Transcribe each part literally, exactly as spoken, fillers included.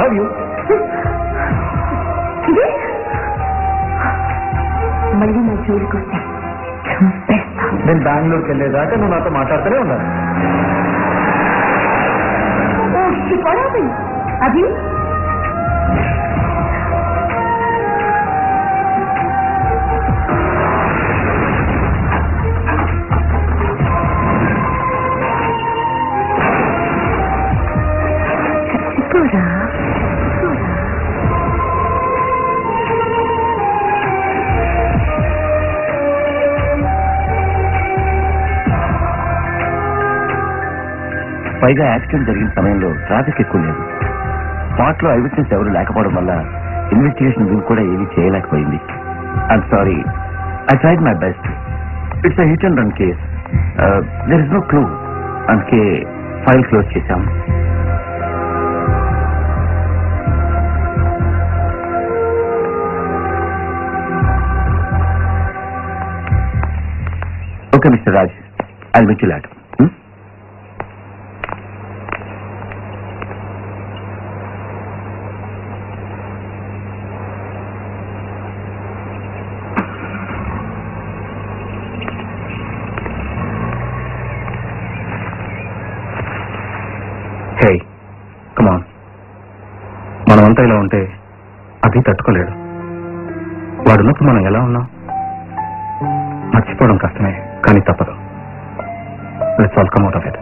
Love you. మళ్ళీ నా జోలికి వస్తే నేను బెంగళూరుకి వెళ్ళేదాకా నువ్వు నాతో మాట్లాడుతూనే ఉన్నాను. అది చచ్చిపోరా పైగా యాక్సిడెంట్ జరిగిన సమయంలో ట్రాఫిక్ ఎక్కువ లేదు. స్పాట్ లో ఐ విట్నెస్ ఎవరు లేకపోవడం వల్ల ఇన్వెస్టిగేషన్ వింగ్ కూడా ఏమీ చేయలేకపోయింది. I'm sorry, I tried my best. It's a hit and run case. There is no clue. అందుకే ఫైల్ క్లోజ్ చేశాం. Okay mister Raj, I will meet you later. Hey come on, మనమంతా ఇలా ఉంటే అది తట్టుకోలేడు. వాడున్నప్పుడు మనం ఎలా ఉన్నాం మర్చిపోవడం కష్టమే, కానీ తప్పదు. Let's all come out of it.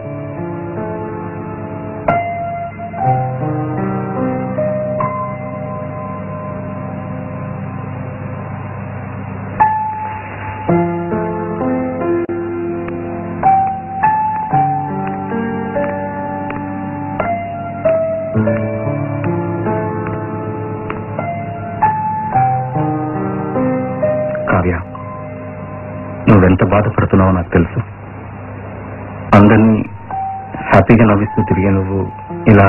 Kavya, నువ్వెంత బాధపడుతున్నావో నాకు తెలుసు. అందరినీ హ్యాపీగా నవ్విస్తూ తిరిగే నువ్వు ఇలా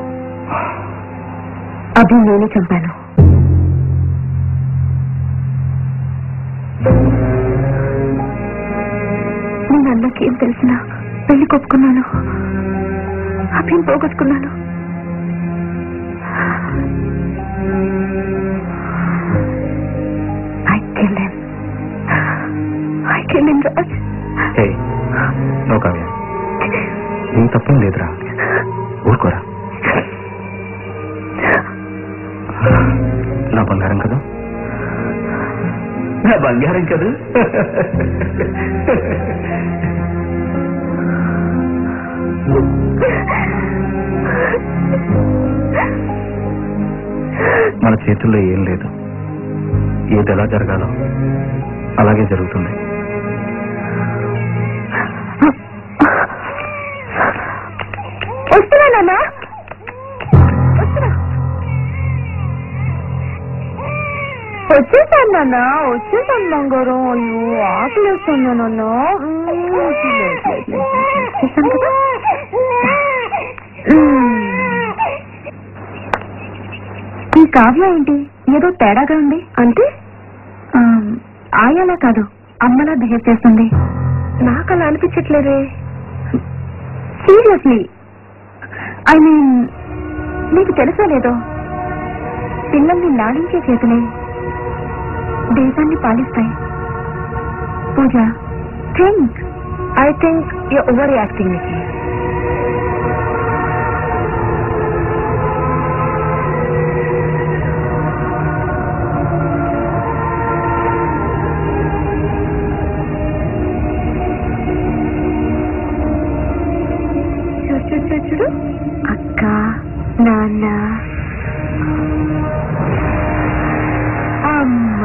అభి నేను చంపాను. నేను అన్నకేం తెలిసినా పెళ్లి కొప్పుకున్నాను, అభిని పోగొట్టుకున్నాను. I killed him. I killed him, Raj. Hey no Kavya, ఏం తప్పేం లేదురా, ఊరుకోరా. నా బంగారం కదా, నా బంగారం కదా. మన చేతుల్లో ఏం లేదు. ఏది ఎలా జరగాలో అలాగే జరుగుతుంది. వస్తున్నా నాన్న, వచ్చేసాను నాన్న, వచ్చేసాను బంగారం. అయ్యో ఆకలి వస్తుందా నాన్న? చేశాను కదా. ఈ కావ్య ఏంటి ఏదో తేడాగా ఉంది అంటే? ఆయాలా కాదు, అమ్మలా బిహేవ్ చేస్తుంది. నాకు అలా అనిపించట్లేదే. సీరియస్లీ, ఐ మీన్ నీకు తెలుసా లేదో, పిల్లల్ని లాడించే చేతులే దేశాన్ని పాలిస్తాయి. Pooja, think. I think you over acting నికి. చూడు అక్క, నాన్న, అమ్మ,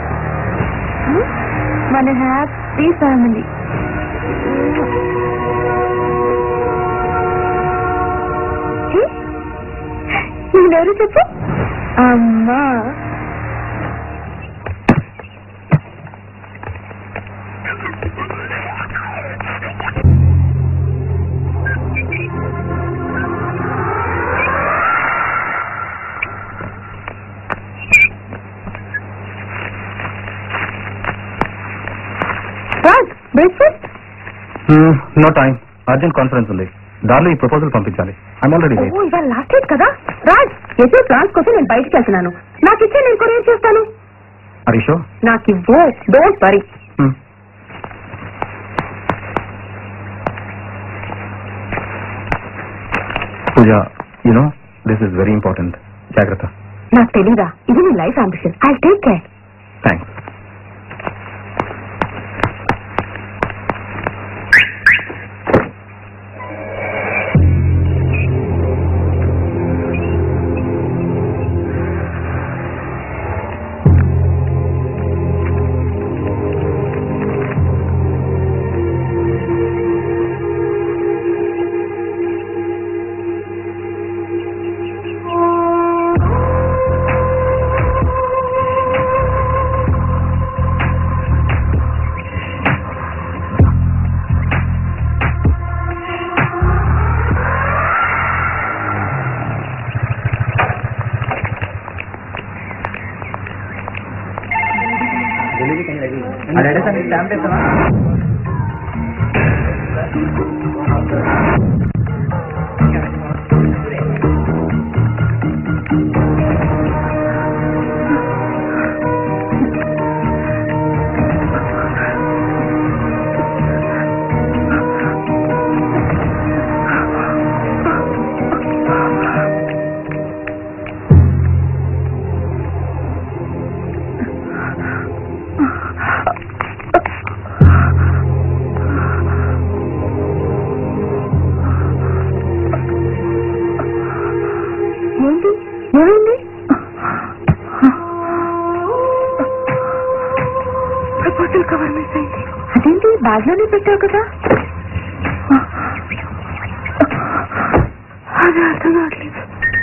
మన హ్యాపీ ఫ్యామిలీ. నేనెవరు చెప్పు? అమ్మా. Breakfast? No time, urgent conference ఉంది. దారిలో ఈ ప్రపోజల్ పంపించాలి. I'm already late. ఇవాళ లాస్ట్ డేట్ కదా రాజ్. ఎన్నో ట్రాన్స్ కోసం నేను బయటకు వెళ్తున్నాను. నాకు ఇచ్చే నేను కొరియర్ చేస్తాను. హరీషో నాకు ఇవ్వు. Don't worry. Pooja, you know this is very important. జాగ్రత్త. నాకు తెలీదా? ఇది నీ life ambition. I take care. Thanks. అదేంటి బ్యాగ్లోనే పెట్టావు కదా? అది అర్థం కావట్లేదు.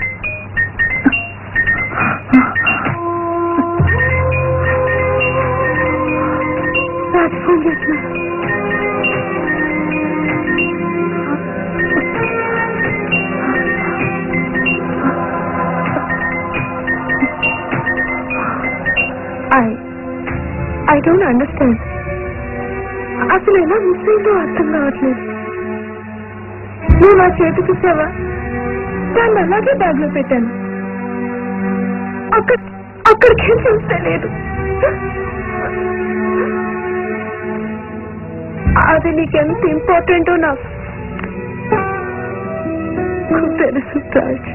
ఫోన్ చేస్తున్నా. I I don't understand. అసలు ఎలా మిస్ అయిందో అర్థం కావట్లేదు. నువ్వు నా చేతి చూసావా? దాన్ని అలాగే బ్యాగ్ లో పెట్టాను. అక్కడ అక్కడికి చూస్తే లేదు. అది నీకెంత ఇంపార్టెంటో నాకు తెలుసు రాజ్.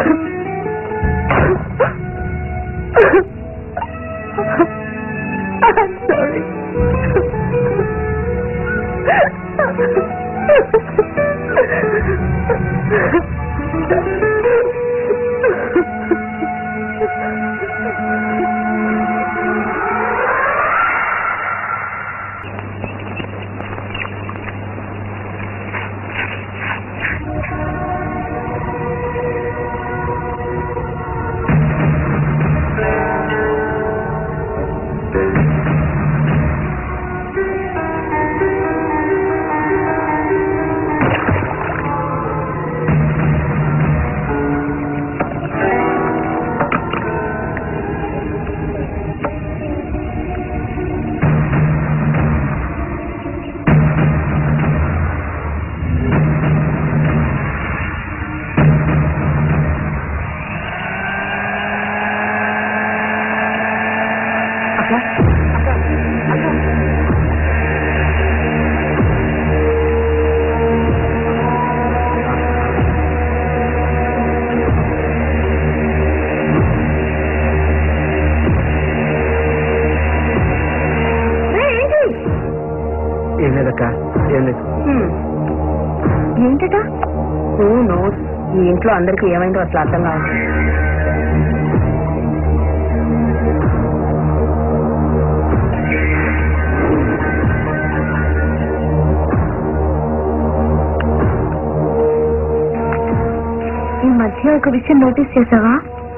సారీ. ఏంటట? ఓ నోస్. ఈ ఇంట్లో అందరికీ ఏమైందో అట్లా అర్థం కావాలి. ఈ మధ్య ఒక విషయం నోటీస్ చేసావా?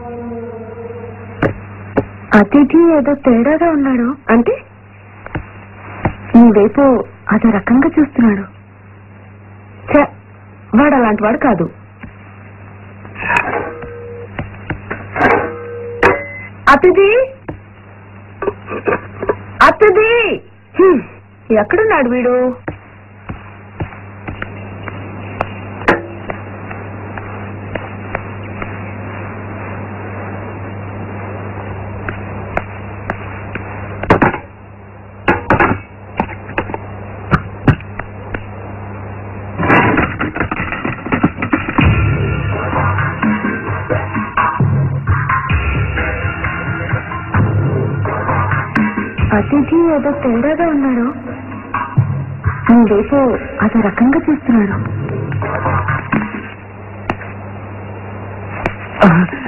అతిథి ఏదో తేడాగా ఉన్నాడు. అంటే నీ వైపు అదో రకంగా చూస్తున్నాడు. వాడు అలాంటి వాడు కాదు. అతిథి అతిథి ఎక్కడున్నాడు వీడు? అతిథి ఏదో తేడాగా ఉన్నారు. నీ వైపు అదో రకంగా చూస్తున్నాడు.